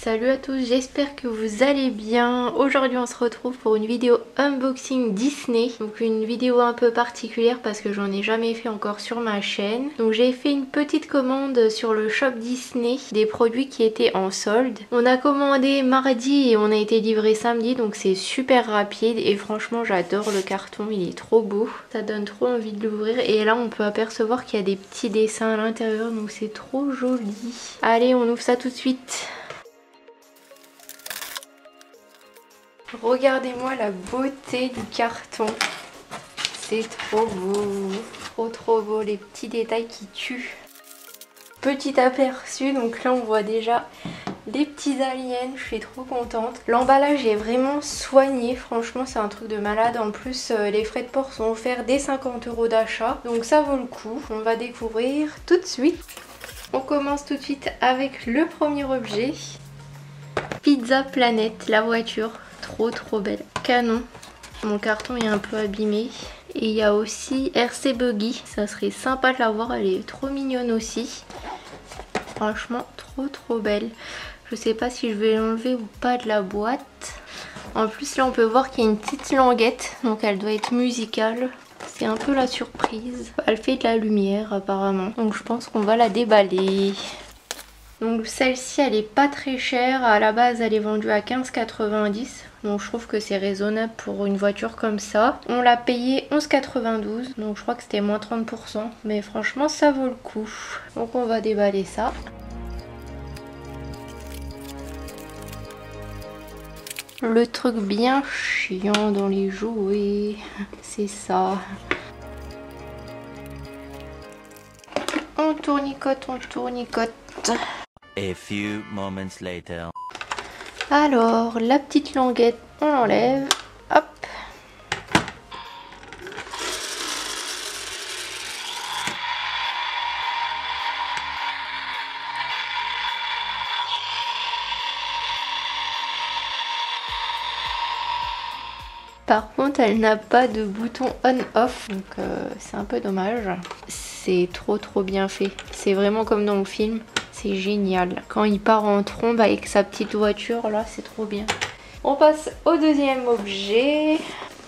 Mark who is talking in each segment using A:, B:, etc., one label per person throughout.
A: Salut à tous, j'espère que vous allez bien. Aujourd'hui on se retrouve pour une vidéo unboxing Disney. Donc une vidéo un peu particulière parce que j'en ai jamais fait encore sur ma chaîne. Donc j'ai fait une petite commande sur le shop Disney des produits qui étaient en solde. On a commandé mardi et on a été livré samedi, donc c'est super rapide et franchement j'adore le carton, il est trop beau. Ça donne trop envie de l'ouvrir et là on peut apercevoir qu'il y a des petits dessins à l'intérieur, donc c'est trop joli. Allez, on ouvre ça tout de suite. Regardez-moi la beauté du carton, c'est trop beau, trop beau, les petits détails qui tuent. Petit aperçu, donc là on voit déjà les petits aliens, je suis trop contente. L'emballage est vraiment soigné, franchement c'est un truc de malade. En plus les frais de port sont offerts dès 50 € d'achat, donc ça vaut le coup. On va découvrir tout de suite. On commence tout de suite avec le premier objet. Pizza Planet, la voiture. Trop belle. Canon. Mon carton est un peu abîmé. Et il y a aussi RC Buggy. Ça serait sympa de la voir. Elle est trop mignonne aussi. Franchement, trop belle. Je sais pas si je vais l'enlever ou pas de la boîte. En plus, là, on peut voir qu'il y a une petite languette. Donc, elle doit être musicale. C'est un peu la surprise. Elle fait de la lumière, apparemment. Donc, je pense qu'on va la déballer. Donc celle-ci elle est pas très chère, à la base elle est vendue à 15,90 €, donc je trouve que c'est raisonnable pour une voiture comme ça. On l'a payé 11,92 €, donc je crois que c'était moins 30%, mais franchement ça vaut le coup. Donc on va déballer ça. Le truc bien chiant dans les jouets, c'est ça. On tournicote, on tournicote.
B: A few moments later.
A: Alors, la petite languette, on l'enlève. Hop. Par contre, elle n'a pas de bouton on-off, donc c'est un peu dommage. C'est trop bien fait. C'est vraiment comme dans le film. C'est génial. Quand il part en trombe avec sa petite voiture, là, c'est trop bien. On passe au deuxième objet.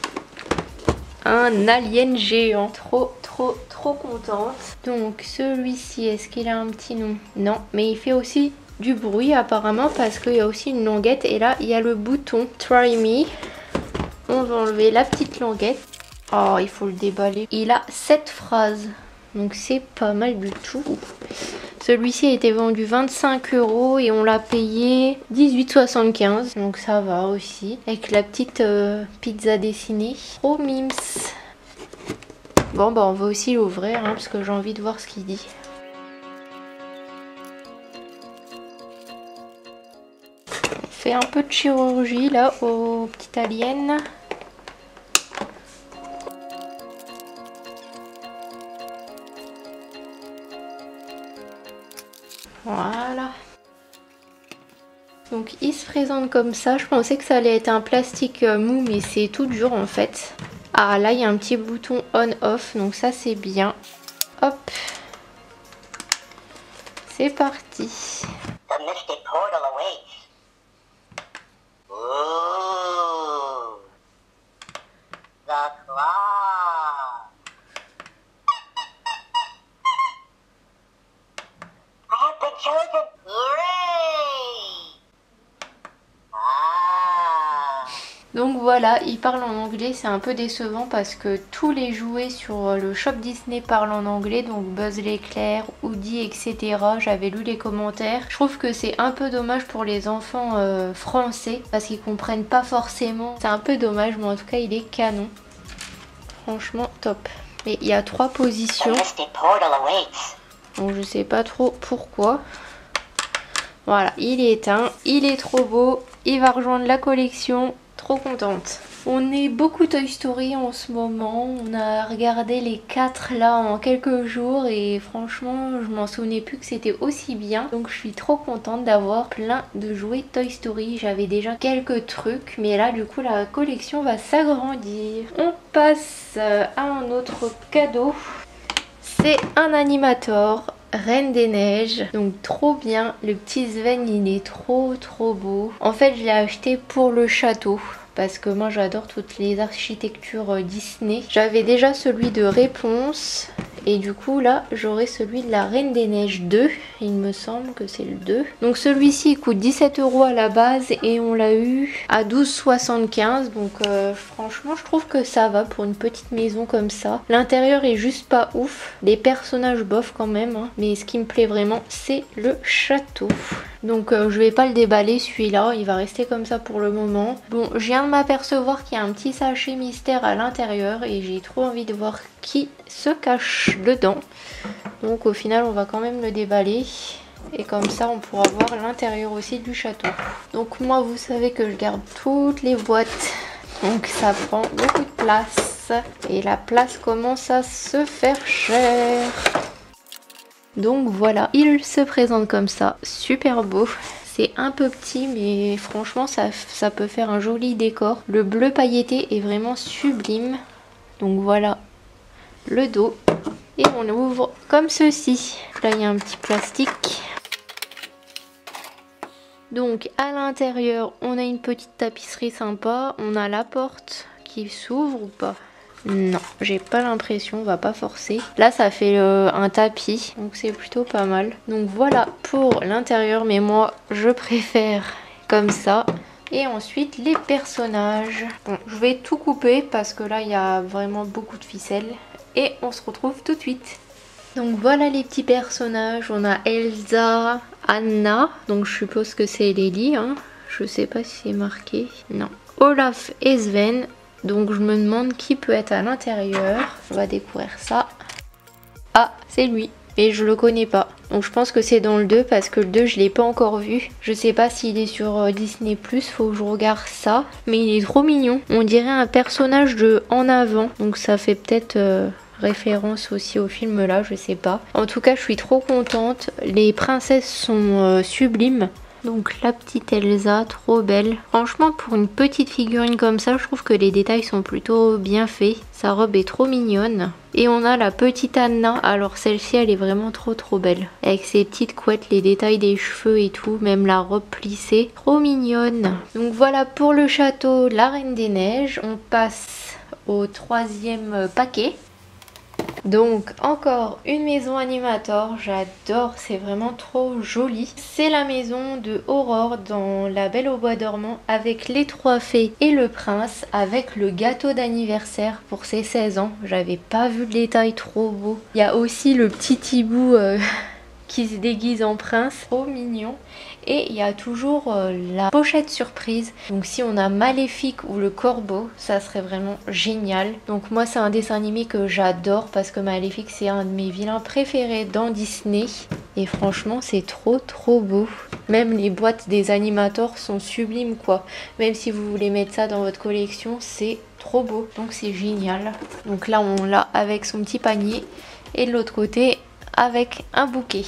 A: Un alien géant. Trop contente. Donc, celui-ci, est-ce qu'il a un petit nom? Non, mais il fait aussi du bruit apparemment parce qu'il y a aussi une languette. Et là, il y a le bouton Try Me. On va enlever la petite languette. Oh, il faut le déballer. Il a 7 phrases. Donc c'est pas mal du tout. Celui-ci a été vendu 25 € et on l'a payé 18,75 €. Donc ça va aussi. Avec la petite pizza dessinée. Trop mims. Bon bah on va aussi l'ouvrir hein, parce que j'ai envie de voir ce qu'il dit. On fait un peu de chirurgie là au petit alien. Voilà. Donc il se présente comme ça. Je pensais que ça allait être un plastique mou, mais c'est tout dur en fait. Ah là il y a un petit bouton on-off, donc ça c'est bien. Hop. C'est parti. Donc voilà, il parle en anglais, c'est un peu décevant parce que tous les jouets sur le shop Disney parlent en anglais, donc Buzz l'éclair, Woody, etc. J'avais lu les commentaires. Je trouve que c'est un peu dommage pour les enfants français parce qu'ils comprennent pas forcément. C'est un peu dommage, mais en tout cas il est canon. Franchement top. Mais il y a 3 positions. Donc je sais pas trop pourquoi. Voilà, il est éteint, il est trop beau, il va rejoindre la collection. Trop contente. On est beaucoup Toy Story en ce moment. On a regardé les 4 là en quelques jours et franchement je m'en souvenais plus que c'était aussi bien. Donc je suis trop contente d'avoir plein de jouets Toy Story. J'avais déjà quelques trucs mais là du coup la collection va s'agrandir. On passe à un autre cadeau. C'est un animator. Reine des Neiges. Donc trop bien, le petit Sven il est trop beau. En fait je l'ai acheté pour le château. Parce que moi j'adore toutes les architectures Disney. J'avais déjà celui de Réponse. Et du coup là j'aurai celui de la Reine des Neiges 2. Il me semble que c'est le 2. Donc celui-ci il coûte 17 € à la base. Et on l'a eu à 12,75 €. Donc franchement je trouve que ça va pour une petite maison comme ça. L'intérieur est juste pas ouf. Les personnages bof quand même. Hein. Mais ce qui me plaît vraiment c'est le château. Donc je vais pas le déballer celui-là, il va rester comme ça pour le moment. Bon, je viens de m'apercevoir qu'il y a un petit sachet mystère à l'intérieur et j'ai trop envie de voir qui se cache dedans. Donc au final on va quand même le déballer et comme ça on pourra voir l'intérieur aussi du château. Donc moi vous savez que je garde toutes les boîtes, donc ça prend beaucoup de place et la place commence à se faire cher. Donc voilà, il se présente comme ça, super beau. C'est un peu petit mais franchement ça peut faire un joli décor. Le bleu pailleté est vraiment sublime. Donc voilà le dos. Et on ouvre comme ceci. Là il y a un petit plastique. Donc à l'intérieur on a une petite tapisserie sympa. On a la porte qui s'ouvre ou pas? Non, j'ai pas l'impression, on va pas forcer. Là ça fait un tapis, donc c'est plutôt pas mal. Donc voilà pour l'intérieur, mais moi je préfère comme ça. Et ensuite les personnages. Bon, je vais tout couper parce que là il y a vraiment beaucoup de ficelles. Et on se retrouve tout de suite. Donc voilà les petits personnages, on a Elsa, Anna, donc je suppose que c'est Lily, hein. Je sais pas si c'est marqué, non. Olaf et Sven. Donc je me demande qui peut être à l'intérieur. On va découvrir ça. Ah, c'est lui. Et je le connais pas. Donc je pense que c'est dans le 2 parce que le 2 je l'ai pas encore vu. Je sais pas s'il est sur Disney+, faut que je regarde ça. Mais il est trop mignon. On dirait un personnage de En Avant. Donc ça fait peut-être référence aussi au film là, je sais pas. En tout cas je suis trop contente. Les princesses sont sublimes. Donc la petite Elsa, trop belle. Franchement pour une petite figurine comme ça, je trouve que les détails sont plutôt bien faits. Sa robe est trop mignonne. Et on a la petite Anna. Alors celle-ci elle est vraiment trop belle. Avec ses petites couettes, les détails des cheveux et tout. Même la robe plissée. Trop mignonne. Donc voilà pour le château La Reine des Neiges. On passe au 3e paquet. Donc encore une maison Animator, j'adore, c'est vraiment trop joli. C'est la maison de Aurore dans La Belle au Bois dormant avec les 3 fées et le prince avec le gâteau d'anniversaire pour ses 16 ans. J'avais pas vu le détail, trop beau. Il y a aussi le petit hibou qui se déguise en prince, trop mignon. Et il y a toujours la pochette surprise. Donc si on a Maléfique ou le Corbeau, ça serait vraiment génial. Donc moi c'est un dessin animé que j'adore parce que Maléfique c'est un de mes vilains préférés dans Disney. Et franchement c'est trop beau. Même les boîtes des animateurs sont sublimes quoi. Même si vous voulez mettre ça dans votre collection, c'est trop beau. Donc c'est génial. Donc là on l'a avec son petit panier. Et de l'autre côté avec un bouquet.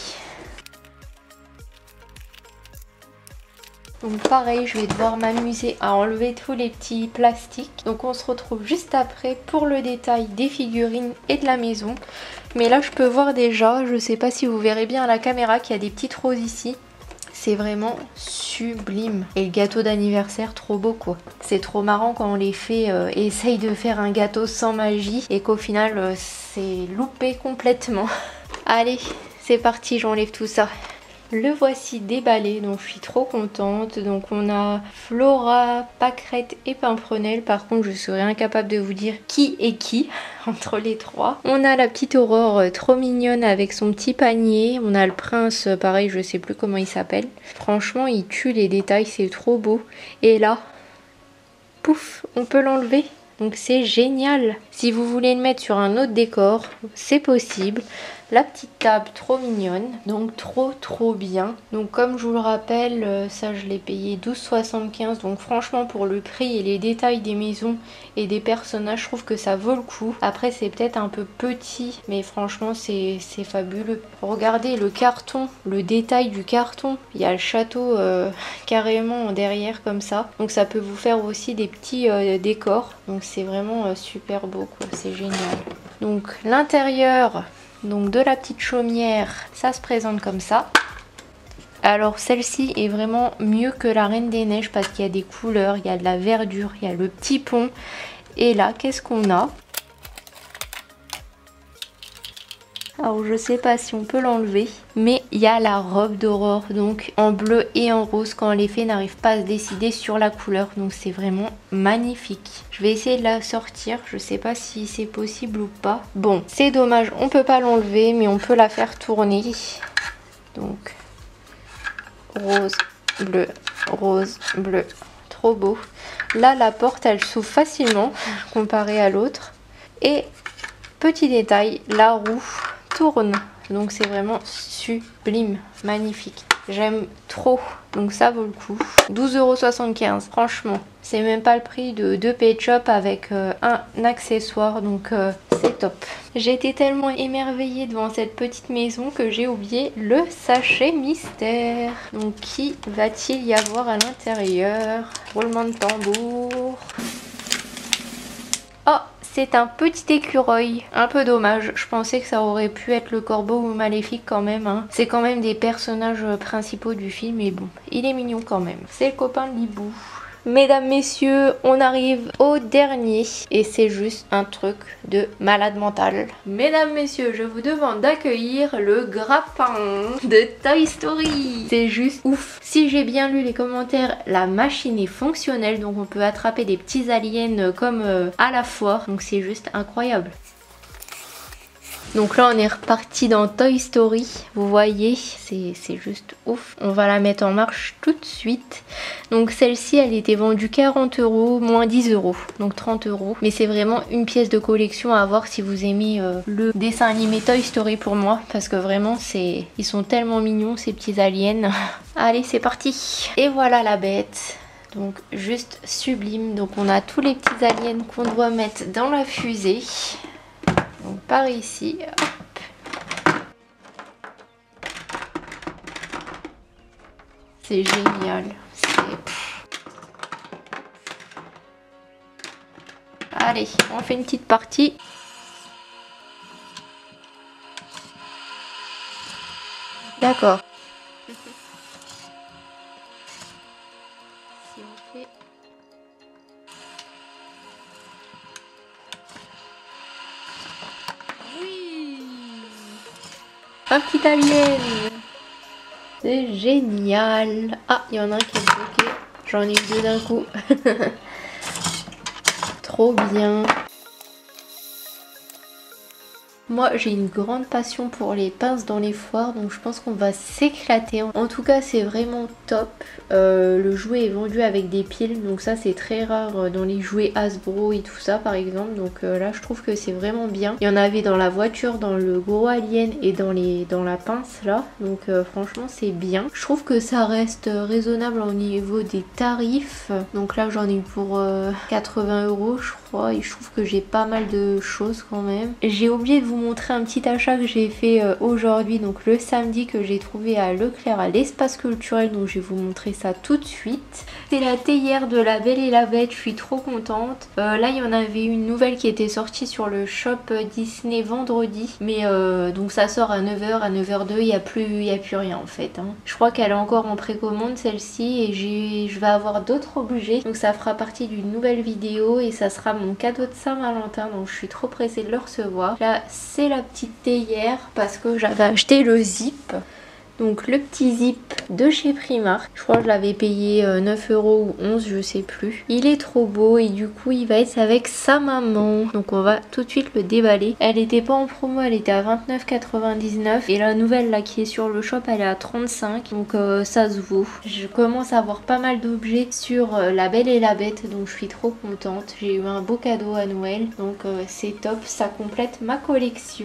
A: Donc pareil, je vais devoir m'amuser à enlever tous les petits plastiques. Donc on se retrouve juste après pour le détail des figurines et de la maison. Mais là je peux voir déjà, je sais pas si vous verrez bien à la caméra qu'il y a des petites roses ici. C'est vraiment sublime. Et le gâteau d'anniversaire, trop beau quoi. C'est trop marrant quand les fées essayent de faire un gâteau sans magie et qu'au final c'est loupé complètement. Allez, c'est parti, j'enlève tout ça. Le voici déballé, donc je suis trop contente. Donc on a Flora, Pâquerette et Pimprenelle. Par contre je serais incapable de vous dire qui est qui entre les 3. On a la petite Aurore trop mignonne avec son petit panier. On a le prince, pareil je sais plus comment il s'appelle. Franchement il tue les détails, c'est trop beau. Et là, pouf, on peut l'enlever. Donc c'est génial. Si vous voulez le mettre sur un autre décor, c'est possible. La petite table trop mignonne, donc trop bien. Donc comme je vous le rappelle, ça je l'ai payé 12,75 €. Donc franchement pour le prix et les détails des maisons et des personnages, je trouve que ça vaut le coup. Après c'est peut-être un peu petit, mais franchement c'est fabuleux. Regardez le carton, le détail du carton. Il y a le château carrément derrière comme ça. Donc ça peut vous faire aussi des petits décors. Donc c'est vraiment super beau quoi, c'est génial. Donc l'intérieur... donc de la petite chaumière, ça se présente comme ça. Alors celle-ci est vraiment mieux que la Reine des Neiges parce qu'il y a des couleurs, il y a de la verdure, il y a le petit pont. Et là, qu'est-ce qu'on a? Alors je sais pas si on peut l'enlever, mais il y a la robe d'Aurore, donc en bleu et en rose quand les fées n'arrivent pas à se décider sur la couleur. Donc c'est vraiment magnifique. Je vais essayer de la sortir, je sais pas si c'est possible ou pas. Bon, c'est dommage, on peut pas l'enlever, mais on peut la faire tourner. Donc rose, bleu, trop beau. Là la porte elle s'ouvre facilement comparée à l'autre. Et petit détail, la roue tourne, donc c'est vraiment sublime, magnifique, j'aime trop, donc ça vaut le coup. 12,75 €, franchement c'est même pas le prix de 2 Pet Shop avec un accessoire, donc c'est top. J'ai été tellement émerveillée devant cette petite maison que j'ai oublié le sachet mystère. Donc qui va-t-il y avoir à l'intérieur? Roulement de tambour. Oh, c'est un petit écureuil, un peu dommage, je pensais que ça aurait pu être le corbeau ou Maléfique quand même, hein. C'est quand même des personnages principaux du film, mais bon, il est mignon quand même. C'est le copain de Libou. Mesdames, messieurs, on arrive au dernier et c'est juste un truc de malade mental. Mesdames, messieurs, je vous demande d'accueillir le grappin de Toy Story. C'est juste ouf. Si j'ai bien lu les commentaires, la machine est fonctionnelle, donc on peut attraper des petits aliens comme à la foire, donc c'est juste incroyable. Donc là on est reparti dans Toy Story, vous voyez, c'est juste ouf. On va la mettre en marche tout de suite. Donc celle-ci elle était vendue 40 €, moins 10 €, donc 30 €. Mais c'est vraiment une pièce de collection à avoir si vous aimez le dessin animé Toy Story pour moi. Parce que vraiment ils sont tellement mignons ces petits aliens. Allez c'est parti. Et voilà la bête. Donc juste sublime. Donc on a tous les petits aliens qu'on doit mettre dans la fusée. Donc par ici, hop. C'est génial. Allez, on fait une petite partie. D'accord. Si on fait... Un petit alien. C'est génial. Ah, il y en a un qui est bloqué. J'en ai eu deux d'un coup. Trop bien. Moi j'ai une grande passion pour les pinces dans les foires, donc je pense qu'on va s'éclater. En tout cas c'est vraiment top. Le jouet est vendu avec des piles, donc ça c'est très rare dans les jouets Hasbro et tout ça par exemple. Donc là je trouve que c'est vraiment bien. Il y en avait dans la voiture, dans le gros alien et dans la pince là. Donc franchement c'est bien. Je trouve que ça reste raisonnable au niveau des tarifs. Donc là j'en ai eu pour 80 € je crois, et je trouve que j'ai pas mal de choses quand même. J'ai oublié de vous montrer un petit achat que j'ai fait aujourd'hui, donc le samedi, que j'ai trouvé à Leclerc à l'espace culturel, donc je vais vous montrer ça tout de suite. C'est la théière de La Belle et la Bête, je suis trop contente. Là il y en avait une nouvelle qui était sortie sur le shop Disney vendredi, mais donc ça sort à 9 h, à 9 h 02, il n'y a plus rien en fait, hein. Je crois qu'elle est encore en précommande celle-ci, et je vais avoir d'autres objets, donc ça fera partie d'une nouvelle vidéo et ça sera mon cadeau de Saint-Valentin, donc je suis trop pressée de le recevoir. Là c'est la petite théière parce que j'avais acheté le zip. Donc le petit zip de chez Primark, je crois que je l'avais payé 9 € ou 11, je sais plus. Il est trop beau et du coup il va être avec sa maman. Donc on va tout de suite le déballer. Elle était pas en promo, elle était à 29,99 € et la nouvelle là qui est sur le shop elle est à 35 €, donc ça se vaut. Je commence à avoir pas mal d'objets sur La Belle et la Bête, donc je suis trop contente. J'ai eu un beau cadeau à Noël, donc c'est top, ça complète ma collection.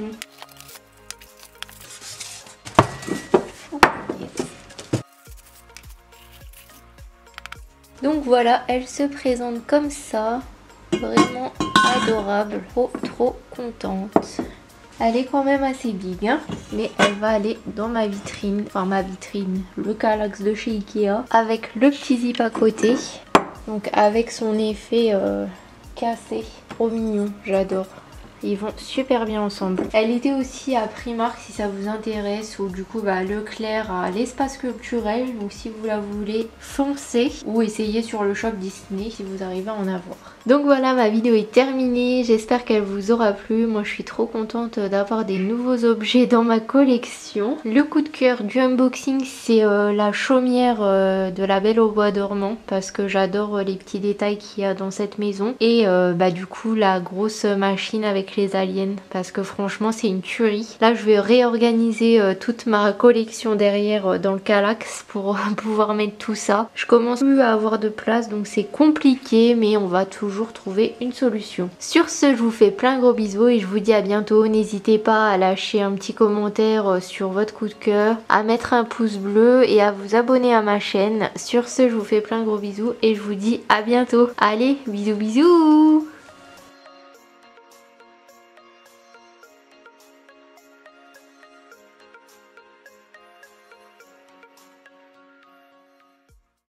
A: Donc voilà, elle se présente comme ça, vraiment adorable, trop contente. Elle est quand même assez big, hein, mais elle va aller dans ma vitrine, enfin ma vitrine, le Kallax de chez Ikea, avec le petit zip à côté, donc avec son effet cassé, trop mignon, j'adore. Ils vont super bien ensemble. Elle était aussi à Primark si ça vous intéresse, ou du coup Leclerc à l'espace culturel. Donc si vous la voulez, foncez ou essayez sur le shop Disney si vous arrivez à en avoir. Donc voilà, ma vidéo est terminée, j'espère qu'elle vous aura plu. Moi je suis trop contente d'avoir des nouveaux objets dans ma collection. Le coup de cœur du unboxing, c'est la chaumière de la Belle au bois dormant, parce que j'adore les petits détails qu'il y a dans cette maison. Et du coup la grosse machine avec les aliens, parce que franchement c'est une tuerie. Là je vais réorganiser toute ma collection derrière dans le Kallax pour pouvoir mettre tout ça. Je commence plus à avoir de place, donc c'est compliqué, mais on va toujours trouver une solution. Sur ce, je vous fais plein gros bisous et je vous dis à bientôt. N'hésitez pas à lâcher un petit commentaire sur votre coup de cœur, à mettre un pouce bleu et à vous abonner à ma chaîne. Sur ce, je vous fais plein gros bisous et je vous dis à bientôt. Allez, bisous bisous.